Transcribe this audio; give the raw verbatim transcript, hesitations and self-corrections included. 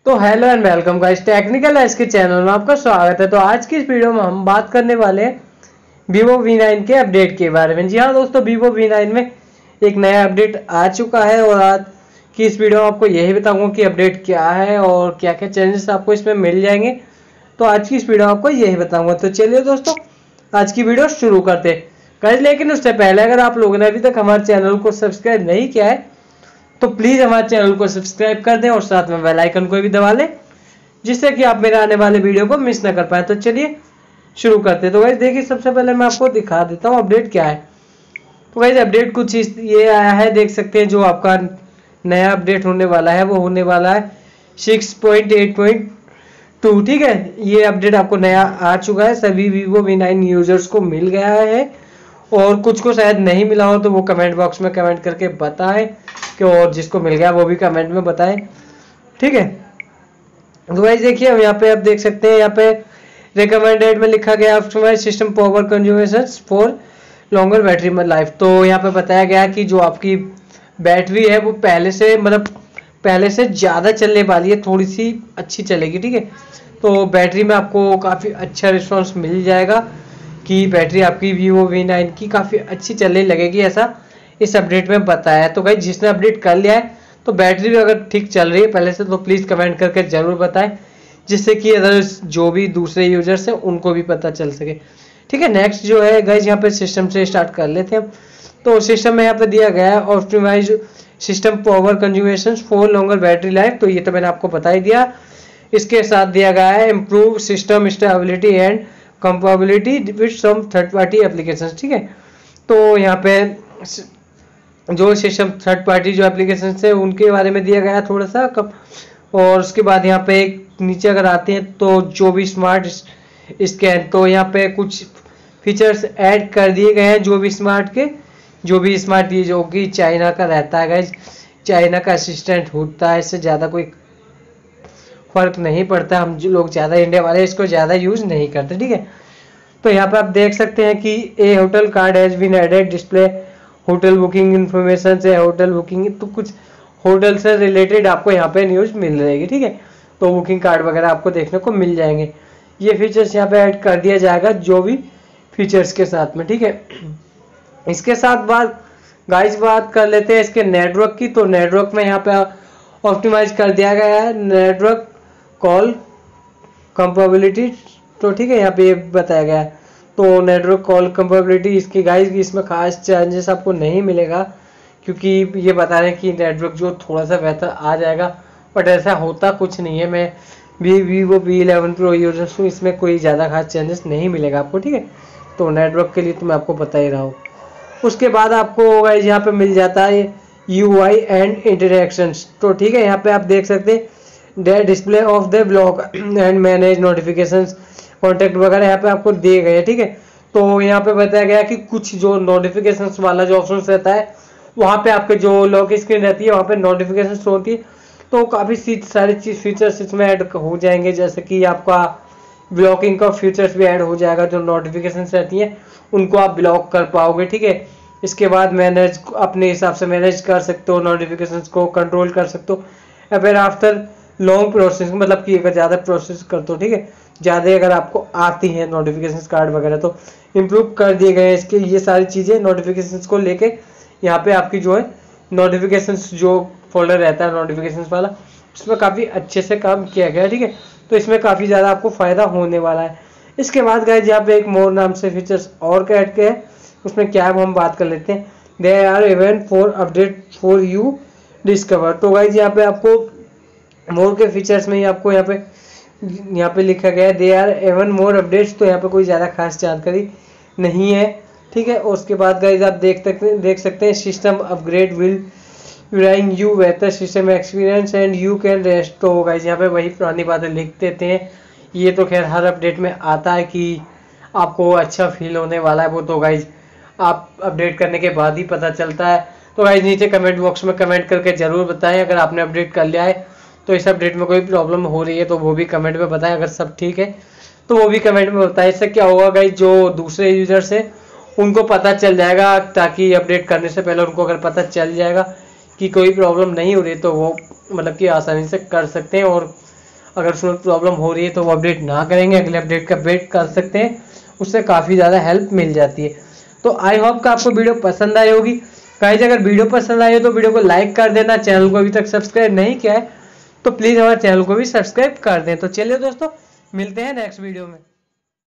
तो hello and welcome guys, technical age के channel में आपका स्वागत है। तो आज की इस वीडियो में हम बात करने वाले हैं Vivo वी नाइन के अपडेट के बारे में। जी हाँ दोस्तों, Vivo वी नाइन में एक नया अपडेट आ चुका है और आज की इस वीडियो में आपको यही बताऊंगा कि अपडेट क्या है और क्या क्या चेंजेस आपको इसमें मिल जाएंगे। तो आज की इस वीडियो में आपको यही बताऊंगा। तो चलिए दोस्तों, आज की वीडियो शुरू करते हैं गाइस। लेकिन उससे पहले अगर आप लोगों ने अभी तक हमारे चैनल को सब्सक्राइब नहीं किया है तो प्लीज़ हमारे चैनल को सब्सक्राइब कर दें और साथ में बेल आइकन को भी दबा लें, जिससे कि आप मेरे आने वाले वीडियो को मिस ना कर पाए। तो चलिए शुरू करते हैं। तो गाइस देखिए, सबसे पहले मैं आपको दिखा देता हूँ अपडेट क्या है। तो गाइस अपडेट कुछ इस ये आया है, देख सकते हैं। जो आपका नया अपडेट होने वाला है वो होने वाला है six point eight point two. ठीक है, ये अपडेट आपको नया आ चुका है, सभी Vivo वी नाइन यूजर्स को मिल गया है और कुछ को शायद नहीं मिला हो तो वो कमेंट बॉक्स में कमेंट करके बताएं कि, और जिसको मिल गया वो भी कमेंट में बताएं। ठीक है, तो गाइस देखिए, हम यहाँ पे आप देख सकते हैं, यहाँ पे रिकमेंडेड में लिखा गया optimise system power consumption for longer battery life. तो यहाँ पे बताया गया कि जो आपकी बैटरी है वो पहले से मतलब पहले से ज़्यादा चलने वाली है, थोड़ी सी अच्छी चलेगी। ठीक है, तो बैटरी में आपको काफ़ी अच्छा रिस्पॉन्स मिल जाएगा कि बैटरी आपकी Vivo वी नाइन की काफ़ी अच्छी चलने लगेगी, ऐसा इस अपडेट में बताया है। तो गाइस जिसने अपडेट कर लिया है तो बैटरी भी अगर ठीक चल रही है पहले से तो प्लीज़ कमेंट करके ज़रूर बताएं, जिससे कि अगर जो भी दूसरे यूजर्स हैं उनको भी पता चल सके। ठीक है, नेक्स्ट जो है गाइस, यहाँ पे सिस्टम से स्टार्ट कर लेते हैं हम। तो सिस्टम में यहाँ पे दिया गया है optimise system power consumption for longer battery life. तो ये तो मैंने आपको बता ही दिया। इसके साथ दिया गया है improve system stability and compatibility with some third party application. ठीक है, तो यहाँ पे जो सिस्टम थर्ड पार्टी जो एप्लीकेशन है उनके बारे में दिया गया है थोड़ा सा कम। और उसके बाद यहाँ पे एक नीचे अगर आते हैं तो जो भी स्मार्ट स्कैन, तो यहाँ पे कुछ फीचर्स ऐड कर दिए गए हैं जो भी स्मार्ट के जो भी स्मार्ट ये जो कि चाइना का रहता है गाइज, चाइना का असिस्टेंट होता है, इससे ज़्यादा कोई फर्क नहीं पड़ता। हम जो लोग ज़्यादा इंडिया वाले इसको ज़्यादा यूज़ नहीं करते। ठीक है, तो यहाँ पे आप देख सकते हैं कि a hotel card has been added display hotel booking information से होटल बुकिंग, तो कुछ होटल से रिलेटेड आपको यहाँ पे न्यूज़ मिल रहेगी। ठीक है, तो बुकिंग कार्ड वगैरह आपको देखने को मिल जाएंगे। ये फीचर्स यहाँ पे ऐड कर दिया जाएगा जो भी फीचर्स के साथ में। ठीक है, इसके साथ बात गाइस बात कर लेते हैं इसके नेटवर्क की। तो नेटवर्क में यहाँ पे ऑप्टिमाइज कर दिया गया है नेटवर्क कॉल कंपेबिलिटी। तो ठीक है, यहाँ पे ये बताया गया है। तो नेटवर्क कॉल कंपेबिलिटी इसकी गाइस की इसमें खास चेंजेस आपको नहीं मिलेगा, क्योंकि ये बता रहे हैं कि नेटवर्क जो थोड़ा सा बेहतर आ जाएगा, बट ऐसा होता कुछ नहीं है। मैं भी Vivo V eleven pro users हूँ, इसमें कोई ज़्यादा खास चेंजेस नहीं मिलेगा आपको। ठीक है, तो नेटवर्क के लिए तो मैं आपको बता ही रहा हूँ। उसके बाद आपको गाइस यहाँ पे मिल जाता है यू आई एंड इंटरेक्शंस। तो ठीक है, यहाँ पे आप देख सकते हैं the display of the block and manage notifications contact वगैरह यहाँ पे आपको दिए गए। ठीक है, तो यहाँ पे बताया गया कि कुछ जो नोटिफिकेशंस वाला जो ऑप्शन रहता है वहाँ पे आपके जो लॉक स्क्रीन रहती है वहाँ पे नोटिफिकेशंस होती है, तो काफ़ी सारी चीज़ फीचर्स इसमें ऐड हो जाएंगे, जैसे कि आपका ब्लॉकिंग का फीचर्स भी ऐड हो जाएगा। जो नोटिफिकेशंस रहती हैं उनको आप ब्लॉक कर पाओगे। ठीक है, इसके बाद मैनेज अपने हिसाब से मैनेज कर सकते हो, नोटिफिकेशंस को कंट्रोल कर सकते हो, या फिर आफ्टर लॉन्ग प्रोसेस, मतलब कि अगर ज़्यादा प्रोसेस करते हो, ठीक है, ज़्यादा अगर आपको आती हैं नोटिफिकेशन कार्ड वगैरह तो इम्प्रूव कर दिए गए हैं इसके ये सारी चीज़ें नोटिफिकेशंस को लेके। यहाँ पे आपकी जो है नोटिफिकेशंस जो फोल्डर रहता है नोटिफिकेशंस वाला, उसमें काफ़ी अच्छे से काम किया गया है। ठीक है, तो इसमें काफ़ी ज़्यादा आपको फ़ायदा होने वाला है। इसके बाद गाइस यहाँ पे एक मोर नाम से फीचर्स और ऐड के है, उसमें क्या है हम बात कर लेते हैं। There are event for update for you discover. तो गाइस यहाँ पे आपको मोर के फीचर्स में ही आपको यहाँ पे यहाँ पे लिखा गया है there are even more updates. तो यहाँ पे कोई ज़्यादा खास जानकारी नहीं है। ठीक है, और उसके बाद गाइस आप देख सकते देख सकते हैं system upgrade will bring you बेहतर system experience and you can rest. तो गाइस यहाँ पे वही पुरानी बातें लिख देते हैं, ये तो खैर हर अपडेट में आता है कि आपको अच्छा फील होने वाला है, वो तो गाइस आप अपडेट करने के बाद ही पता चलता है। तो गाइस नीचे कमेंट बॉक्स में कमेंट करके ज़रूर बताएं अगर आपने अपडेट कर लिया है तो इस अपडेट में कोई प्रॉब्लम हो रही है तो वो भी कमेंट में बताएं। अगर सब ठीक है तो वो भी कमेंट में बताएं। इससे क्या होगा गाइस, जो दूसरे यूजर्स हैं उनको पता चल जाएगा, ताकि अपडेट करने से पहले उनको अगर पता चल जाएगा कि कोई प्रॉब्लम नहीं हो रही तो वो मतलब कि आसानी से कर सकते हैं और अगर उसमें प्रॉब्लम हो रही है तो वो अपडेट ना करेंगे, अगले अपडेट का वेट कर सकते हैं, उससे काफ़ी ज़्यादा हेल्प मिल जाती है। तो आई होप कि आपको वीडियो पसंद आई होगी। गाइस अगर वीडियो पसंद आई हो तो वीडियो को लाइक कर देना, चैनल को अभी तक सब्सक्राइब नहीं किया है तो प्लीज़ हमारे चैनल को भी सब्सक्राइब कर दें। तो चलिए दोस्तों, मिलते हैं नेक्स्ट वीडियो में।